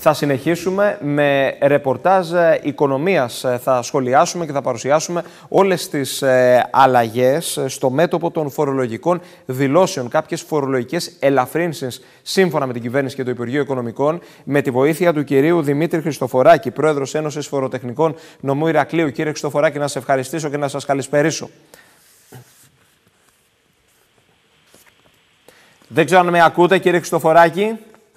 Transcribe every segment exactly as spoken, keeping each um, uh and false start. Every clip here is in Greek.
Θα συνεχίσουμε με ρεπορτάζ οικονομίας. Θα σχολιάσουμε και θα παρουσιάσουμε όλες τις αλλαγές στο μέτωπο των φορολογικών δηλώσεων. Κάποιες φορολογικές ελαφρύνσεις σύμφωνα με την κυβέρνηση και το Υπουργείο Οικονομικών, με τη βοήθεια του κυρίου Δημήτρη Χριστοφοράκη, πρόεδρος Ένωσης Φοροτεχνικών Νομού Ηρακλείου. Κύριε Χριστοφοράκη, να σας ευχαριστήσω και να σας καλησπερίσω. Δεν ξέρω αν με ακούτε, κύριε Χριστοφοράκη.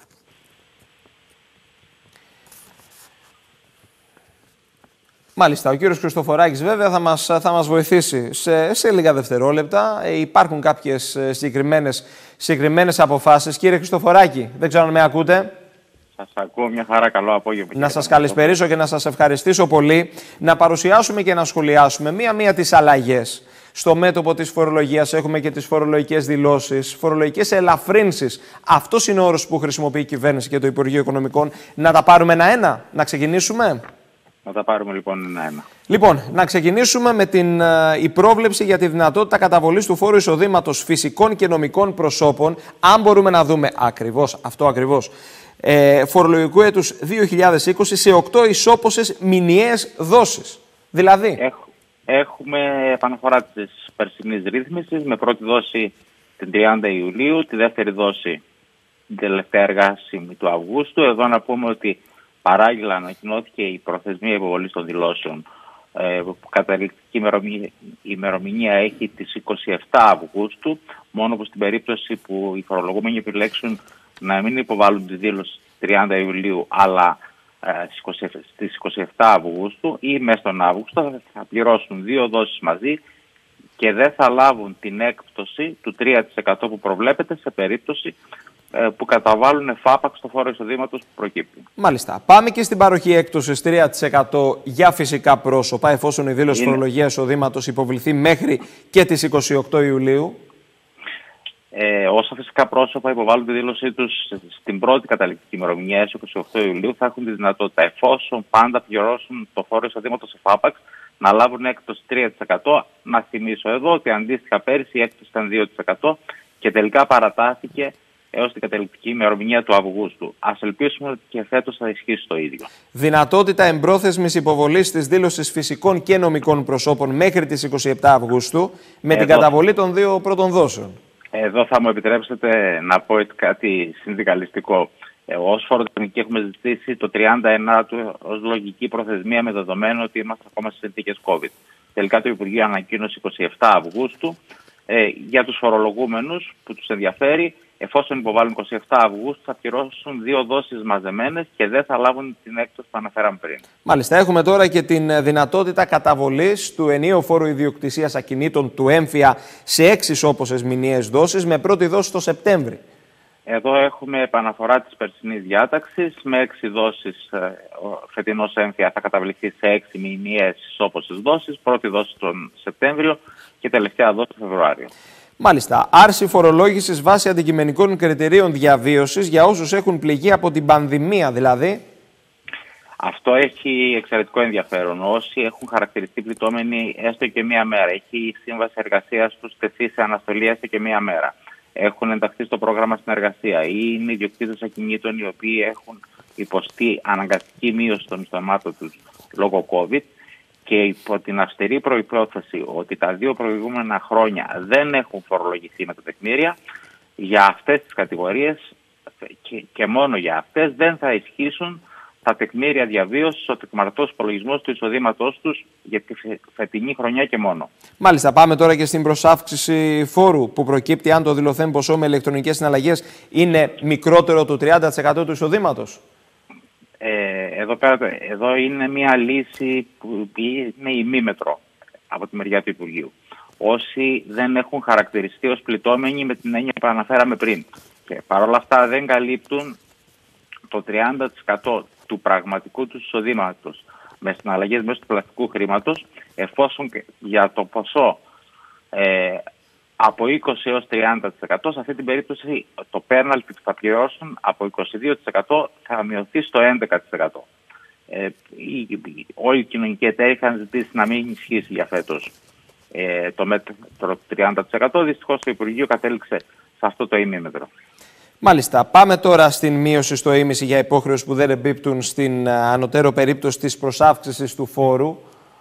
Μάλιστα, ο κύριος Χριστοφοράκης βέβαια θα μας, θα μας βοηθήσει σε, σε λίγα δευτερόλεπτα. Ε, υπάρχουν κάποιες συγκεκριμένες, συγκεκριμένες αποφάσεις. Κύριε Χριστοφοράκη, δεν ξέρω αν με ακούτε. Σας ακούω, μια χαρά, καλό απόγευμα. Να σας καλησπερίσω και να σας ευχαριστήσω πολύ. Να παρουσιάσουμε και να σχολιάσουμε μία-μία τις αλλαγές. Στο μέτωπο της φορολογίας έχουμε και τις φορολογικές δηλώσεις, φορολογικές ελαφρύνσεις. Αυτός είναι ο όρος που χρησιμοποιεί η κυβέρνηση και το Υπουργείο Οικονομικών. Να τα πάρουμε ένα-ένα, να ξεκινήσουμε. Να τα πάρουμε λοιπόν ένα-ένα. Λοιπόν, να ξεκινήσουμε με την η πρόβλεψη για τη δυνατότητα καταβολής του φόρου εισοδήματος φυσικών και νομικών προσώπων, αν μπορούμε να δούμε ακριβώς, αυτό ακριβώς, ε, φορολογικού έτους δύο χιλιάδες είκοσι σε οκτώ ισόποσες μηνιαίες δόσεις. Δηλαδή... Έχ, έχουμε επαναφορά της περσινής ρύθμισης με πρώτη δόση την τριάντα Ιουλίου, τη δεύτερη δόση την τελευταία εργάσιμη του Αυγούστου. Εδώ να πούμε ότι παράλληλα ανακοινώθηκε η προθεσμία υποβολής των δηλώσεων, ε, που καταληκτική ημερομηνία, ημερομηνία έχει τις είκοσι επτά Αυγούστου, μόνο που στην περίπτωση που οι φορολογούμενοι επιλέξουν να μην υποβάλουν τη δήλωση τριάντα Ιουλίου, αλλά ε, στις είκοσι επτά Αυγούστου ή μέσα στον Αύγουστο, θα πληρώσουν δύο δόσεις μαζί και δεν θα λάβουν την έκπτωση του τρία τοις εκατό που προβλέπεται σε περίπτωση που καταβάλουν εφάπαξ στο φόρο εισοδήματος που προκύπτει. Μάλιστα. Πάμε και στην παροχή έκπτωσης τρία τοις εκατό για φυσικά πρόσωπα, εφόσον η δήλωση είναι... φορολογίας εισοδήματος υποβληθεί μέχρι και τις είκοσι οκτώ Ιουλίου. Ε, όσα φυσικά πρόσωπα υποβάλλουν τη δήλωσή τους στην πρώτη καταληκτική ημερομηνία, είκοσι οκτώ Ιουλίου, θα έχουν τη δυνατότητα, εφόσον πάντα πληρώσουν το φόρο εισοδήματος εφάπαξ, να λάβουν έκπτωση τρία τοις εκατό. Να θυμίσω εδώ ότι αντίστοιχα πέρυσι η έκπτωση ήταν δύο τοις εκατό και τελικά παρατάθηκε έως την καταληκτική ημερομηνία του Αυγούστου. Ας ελπίσουμε ότι και φέτος θα ισχύσει το ίδιο. Δυνατότητα εμπρόθεσμης υποβολής της δήλωσης φυσικών και νομικών προσώπων μέχρι τις είκοσι επτά Αυγούστου με Εδώ... την καταβολή των δύο πρώτων δόσεων. Εδώ θα μου επιτρέψετε να πω κάτι συνδικαλιστικό. Ε, ως φοροτεχνική έχουμε ζητήσει το τριάντα εννέα του ως λογική προθεσμία, με δεδομένο ότι είμαστε ακόμα σε συνθήκες COVID. Τελικά το Υπουργείο ανακοίνωσε είκοσι επτά Αυγούστου ε, για τους φορολογούμενους που τους ενδιαφέρει. Εφόσον υποβάλουν είκοσι επτά Αυγούστου, θα πληρώσουν δύο δόσεις μαζεμένες και δεν θα λάβουν την έκπτωση που αναφέραμε πριν. Μάλιστα, έχουμε τώρα και την δυνατότητα καταβολής του ενιαίου φόρου ιδιοκτησίας ακινήτων του έμφυα σε έξι ισόποσες μηνιαίες δόσεις, με πρώτη δόση το Σεπτέμβρη. Εδώ έχουμε επαναφορά της περσινής διάταξης. Με έξι δόσεις, ο φετινός έμφυα θα καταβληθεί σε έξι μηνιαίες ισόποσες δόσεις, πρώτη δόση τον Σεπτέμβριο και τελευταία δόση τον Φεβρουάριο. Μάλιστα, άρση φορολόγησης βάσει αντικειμενικών κριτηρίων διαβίωσης για όσους έχουν πληγεί από την πανδημία, δηλαδή. Αυτό έχει εξαιρετικό ενδιαφέρον. Όσοι έχουν χαρακτηριστεί πληττόμενοι έστω και μία μέρα, έχει η σύμβαση εργασίας τους τεθεί σε αναστολή έστω και μία μέρα, έχουν ενταχθεί στο πρόγραμμα συνεργασία ή είναι ιδιοκτήτες ακινήτων οι οποίοι έχουν υποστεί αναγκαστική μείωση των μισθωμάτων τους λόγω COVID, και υπό την αυστηρή προϋπόθεση ότι τα δύο προηγούμενα χρόνια δεν έχουν φορολογηθεί με τα τεκμήρια, για αυτές τις κατηγορίες και, και μόνο για αυτές δεν θα ισχύσουν τα τεκμήρια διαβίωσης, ο τεκμαρτός υπολογισμός του εισοδήματός τους για τη φετινή χρονιά και μόνο. Μάλιστα, πάμε τώρα και στην προσάυξηση φόρου που προκύπτει αν το δηλωθέν ποσό με ηλεκτρονικές συναλλαγές είναι μικρότερο του τριάντα τοις εκατό του εισοδήματος. Ε, εδώ, πέρα, εδώ είναι μια λύση που είναι ημίμετρο από τη μεριά του Υπουργείου. Όσοι δεν έχουν χαρακτηριστεί ως πληττόμενοι με την έννοια που αναφέραμε πριν και παρόλα αυτά δεν καλύπτουν το τριάντα τοις εκατό του πραγματικού του εισοδήματος με συναλλαγές μέσω του πλαστικού χρήματος, εφόσον για το ποσό ε, από είκοσι έως τριάντα τοις εκατό, σε αυτή την περίπτωση το πέναλτι που θα πληρώσουν από είκοσι δύο τοις εκατό θα μειωθεί στο έντεκα τοις εκατό. Ε, όλοι οι κοινωνικοί εταίροι είχαν ζητήσει να μην ισχύσει για φέτος ε, το μέτρο τριάντα τοις εκατό. Δυστυχώς το Υπουργείο κατέληξε σε αυτό το ημίμετρο. Μάλιστα. Πάμε τώρα στην μείωση στο ήμιση για υπόχρεωση που δεν εμπίπτουν στην ανωτέρω περίπτωση της προσάυξησης του φόρου.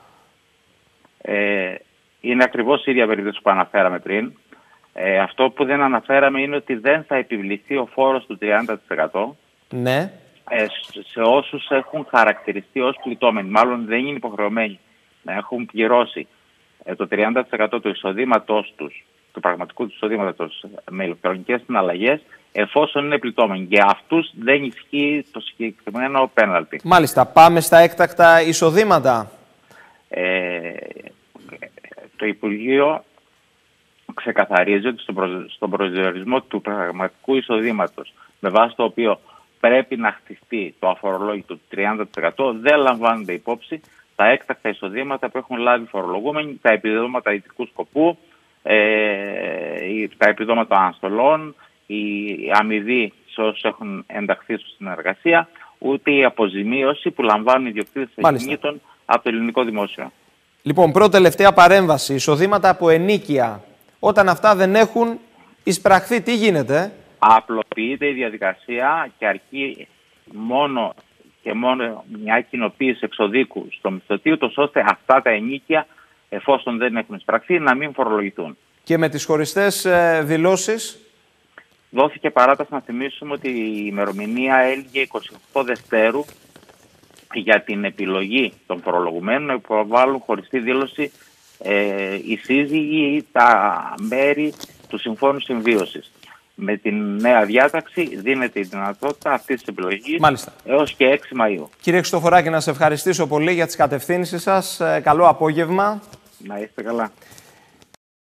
Ε, είναι ακριβώς η ίδια περίπτωση που αναφέραμε πριν. Ε, αυτό που δεν αναφέραμε είναι ότι δεν θα επιβληθεί ο φόρος του τριάντα τοις εκατό Ναι. ε, σε όσους έχουν χαρακτηριστεί ως πληττόμενοι. Μάλλον δεν είναι υποχρεωμένοι να έχουν πληρώσει ε, το τριάντα τοις εκατό του εισοδήματός τους, του πραγματικού του εισοδήματος με ηλεκτρονικές συναλλαγές, εφόσον είναι πληττόμενοι. Για αυτούς δεν ισχύει το συγκεκριμένο πέναλτι. Μάλιστα. Πάμε στα έκτακτα εισοδήματα. Ε, το Υπουργείο ξεκαθαρίζει ότι στον, προ... στον προσδιορισμό του πραγματικού εισοδήματος, με βάση το οποίο πρέπει να χτιστεί το αφορολόγητο του τριάντα τοις εκατό, δεν λαμβάνονται υπόψη τα έκτακτα εισοδήματα που έχουν λάβει φορολογούμενοι, τα επιδόματα ειδικού σκοπού, ε, τα επιδόματα αναστολών, η αμοιβή σε όσους έχουν ενταχθεί στην εργασία, ούτε η αποζημίωση που λαμβάνουν οι ιδιοκτήτες ακινήτων από το ελληνικό δημόσιο. Λοιπόν, πρώτη τελευταία παρέμβαση. Εισοδήματα από ενοίκια. Όταν αυτά δεν έχουν εισπραχθεί, τι γίνεται? Απλοποιείται η διαδικασία και αρκεί μόνο και μόνο μια κοινοποίηση εξοδίκου στο μισθωτή, ούτως ώστε αυτά τα ενοίκια, εφόσον δεν έχουν εισπραχθεί, να μην φορολογηθούν. Και με τις χωριστές ε, δηλώσεις? Δόθηκε παράταση, να θυμίσουμε ότι η ημερομηνία έλυγε είκοσι οκτώ Δευτέρου για την επιλογή των φορολογουμένων να υποβάλουν χωριστή δήλωση ε, οι σύζυγοι ή τα μέρη του Συμφώνου Συμβίωσης. Με την νέα διάταξη δίνεται η δυνατότητα αυτής της επιλογής. Μάλιστα. Έως και έξι Μαΐου. Κύριε Χριστοφοράκη, να σε ευχαριστήσω πολύ για τις κατευθύνσεις σας. Ε, καλό απόγευμα. Να είστε καλά.